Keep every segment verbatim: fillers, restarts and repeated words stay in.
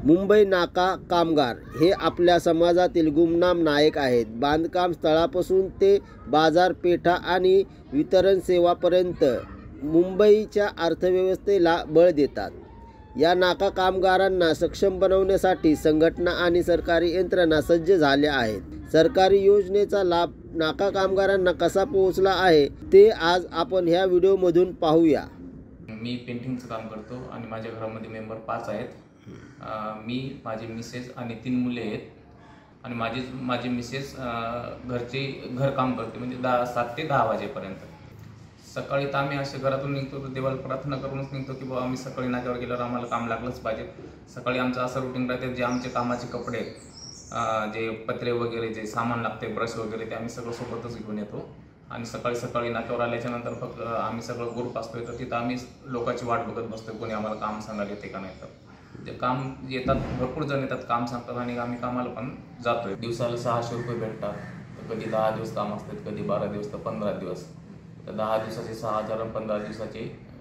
मुंबई नाका कामगार हे आपल्या समाजातील गुमनाम नायक आहेत. बांधकाम स्थळापासून ते बाजारपेठा आणि वितरण सेवापर्यंत मुंबईच्या अर्थव्यवस्थेला बळ देतात. या नाका कामगारांना सक्षम बनवण्यासाठी संघटना आणि सरकारी यंत्रणा सज्ज झाल्या आहेत. सरकारी योजनेचा लाभ नाका कामगारांना कसा पोहोचला आहे ते आज आपण ह्या व्हिडिओमधून पाहूया. मी पेंटिंगचं काम करतो आणि माझ्या घरामध्ये मेंबर पाच आहेत. मी, माझे मिसेस आणि तीन मुले आहेत. आणि माझी माझी मिसेस घरचे घरकाम करते, म्हणजे दहा सात ते दहा वाजेपर्यंत. सकाळी तर आम्ही असे घरातून निघतो तर देवाला प्रार्थना करूनच निघतो की बाबा आम्ही सकाळी नाक्यावर गेल्यावर आम्हाला काम लागलंच पाहिजे. सकाळी आमचं असं रुटीन राहते, जे आमचे कामाचे कपडे, जे पत्रे वगैरे, जे सामान लागते, ब्रश वगैरे, ते आम्ही सगळं सोबतच घेऊन येतो. आणि सकाळी सकाळी नाक्यावर आल्याच्यानंतर फक्त आम्ही सगळं ग्रुप असतोय, तर तिथं आम्ही लोकांची वाट बघत बसतोय कोणी आम्हाला काम सांगायला येते का नाही. तर ते काम येतात, भरपूर जण येतात, काम सांगतात आणि आम्ही कामाला पण जातोय. दिवसाला सहाशे रुपये भेटतात. कधी दहा दिवस काम असतात, कधी बारा दिवस, तर पंधरा दिवस. तर दहा दिवसाचे सहा हजार आणि पंधरा दिवसाचे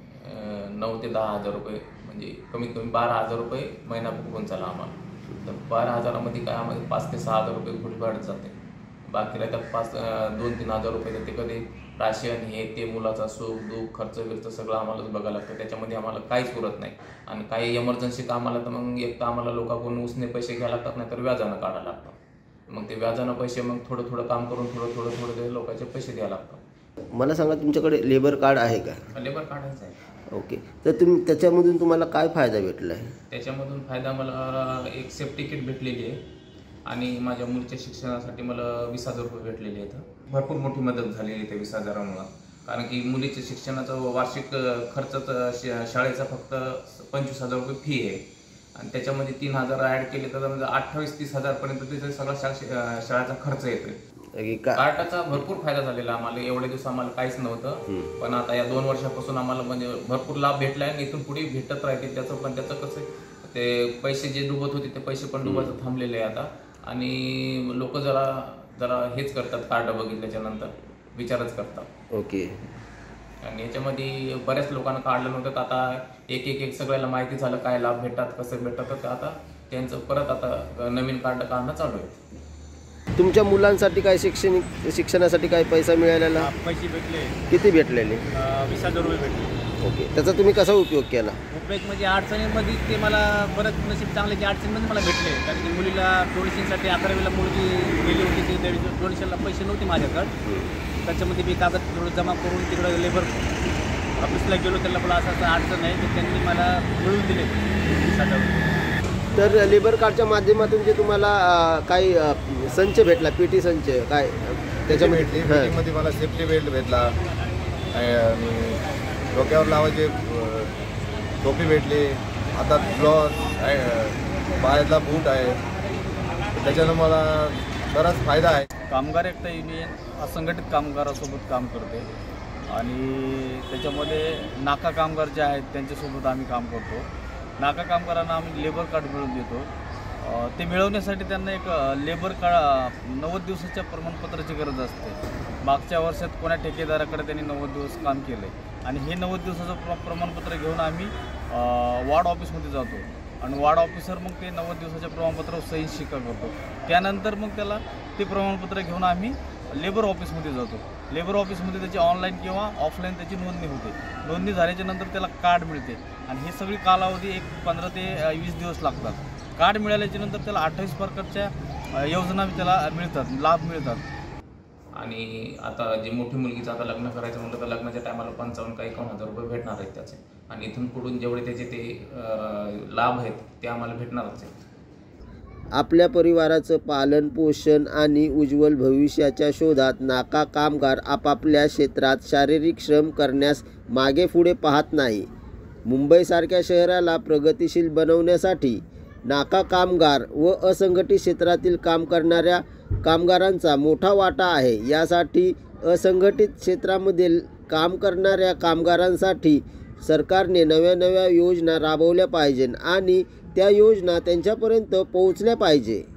नऊ ते दहा हजार रुपये, म्हणजे कमीत कमी बारा हजार रुपये महिना होऊन चाला आम्हाला. तर बारा हजारामध्ये काय आम्हाला पाच ते सहा हजार रुपये कुठे वाढत जाते. बाकी राहतात पाच दोन तीन हजार रुपये. तर ते कधी राशन, हे ते, मुलाचा सुख दुःख, खर्च बिर्च सगळं आम्हालाच बघायला लागतं. त्याच्यामध्ये आम्हाला काहीच उरत नाही. आणि काही इमर्जन्सी कामाला तर मग एक तर आम्हाला लोकांकडून उसने पैसे घ्यायला लागतात, नाही तर व्याजानं काढायला लागतात. मग ते व्याजानं पैसे मग थोडं थोडं काम करून थोडं थोडं थोडं ते लोकांचे पैसे द्यायला लागतात. मला सांगा, तुमच्याकडे लेबर कार्ड आहे का? लेबर कार्डच आहे. ओके. तर तुम्ही त्याच्यामधून तुम्हाला काय फायदा भेटला आहे? त्याच्यामधून फायदा मला एक सेफ्टी किट भेटलेली आहे आणि माझ्या मुलीच्या शिक्षणासाठी मला वीस हजार रुपये भेटलेले आहेत. भरपूर मोठी मदत झालेली आहे त्या वीस हजारामुळं. कारण की मुलीच्या शिक्षणाचा वार्षिक खर्च शाळेचा फक्त पंचवीस हजार रुपये फी आहे आणि त्याच्यामध्ये तीन हजार ॲड केले तर म्हणजे अठ्ठावीस तीस हजारपर्यंत तिचा सगळा शाळेचा खर्च येतोय. कार्डाचा भरपूर फायदा झालेला आम्हाला. एवढे दिवस आम्हाला काहीच नव्हतं, पण आता या दोन वर्षापासून आम्हाला म्हणजे भरपूर लाभ भेटला आहे. इथून पुढे भेटत राहते. त्याचं पण त्याचं कसं ते पैसे जे डुबत होते ते पैसे पण डुबायचं थांबलेले आहे आता. आणि लोक जरा जरा हेच करतात, कार्ड बघितल्याच्या नंतर विचारच करतात. ओके. आणि याच्यामध्ये बऱ्याच लोकांना काढलं नव्हतं, तर आता एक एक एक सगळ्याला माहिती झालं काय लाभ भेटतात, कसं भेटतात. तर आता त्यांचं परत आता नवीन कार्ड काढणं चालू आहे. तुमच्या मुलांसाठी काय शैक्षणिक शिक्षणासाठी काय पैसा मिळालेला? पैसे भेटले. किती भेटलेले? वीस हजार रुपये भेटले. ओके. त्याचा तुम्ही कसा उपयोग केला? उपयोग म्हणजे अडचणीमध्ये ते मला बरंच नशीब चांगले की अडचणीमध्ये मला भेटले. कारण की मुलीला डोनेशनसाठी अकरावीला मुलगी गेली होती, ते त्यावेळी डोनेशनला पैसे नव्हते माझ्याकडे. त्याच्यामध्ये मी कागद थोडं जमा करून तिकडं लेबर ऑफिसला गेलो, त्याला मला असं असं अडचण आहे, तर त्यांनी मला मिळवून दिले वीस हजार रुपये. तर लेबर कार्डच्या माध्यमातून जे तुम्हाला काही संच भेटला, पीटी संच काय त्याच्यामध्ये मध्ये मला सेफ्टी बेल्ट भेटला, डोक्यावर लावायचे टोपी भेटली, हातात ग्लॉस, पायातला बूट आहे. त्याच्यानं मला बराच फायदा आहे. कामगार एकता युनियन असंघटित कामगारासोबत काम करते आणि त्याच्यामध्ये नाका कामगार जे आहेत त्यांच्यासोबत आम्ही काम करतो. नाका कामगारांना आम्ही लेबर कार्ड मिळवून देतो. ते मिळवण्यासाठी त्यांना एक लेबर कार्ड नव्वद दिवसाच्या प्रमाणपत्राची गरज असते. मागच्या वर्षात कोणा ठेकेदाराकडे त्यांनी नव्वद दिवस काम केलं आहे आणि हे नव्वद दिवसाचं प्र प्रमाणपत्र घेऊन आम्ही वॉर्ड ऑफिसमध्ये जातो आणि वॉर्ड ऑफिसर मग ते नव्वद दिवसाच्या प्रमाणपत्रावर सही शिक्का करतो. त्यानंतर मग त्याला ते प्रमाणपत्र घेऊन आम्ही लेबर ऑफिसमध्ये जातो. लेबर ऑफिसमध्ये त्याची ऑनलाईन किंवा ऑफलाईन त्याची नोंदणी होते. नोंदणी झाल्याच्या नंतर त्याला कार्ड मिळते आणि हे सगळी कालावधी एक पंधरा ते वीस दिवस लागतात. कार्ड मिळाल्याच्या नंतर त्याला अठ्ठावीस प्रकारच्या योजना त्याला मिळतात, लाभ मिळतात. आणि आता जी मोठी मुलगीचं आता लग्न करायचं म्हटलं तर लग्नाच्या टायमाला पंचावन्न का एकावन्न हजार रुपये भेटणार आहेत त्याचे. आणि इथून पुढून जेवढे त्याचे ते लाभ आहेत ते आम्हाला भेटणारच आहेत. आपल्या परिवाराचं पालन पोषण आणि उज्ज्वल भविष्याच्या शोधात नाका कामगार आपापल्या क्षेत्रात शारीरिक श्रम करण्यास मागे पुढे पाहत नाही. मुंबईसारख्या शहराला प्रगतिशील बनवण्यासाठी नाका कामगार व असंघटित क्षेत्रातील काम करणाऱ्या कामगारांचा मोठा वाटा आहे. यासाठी असंघटित क्षेत्रामधील काम करणाऱ्या कामगारांसाठी सरकारने नव्या नव्या योजना राबवल्या पाहिजेत आणि त्या योजना त्यांच्यापर्यंत पोहोचल्या पाहिजे.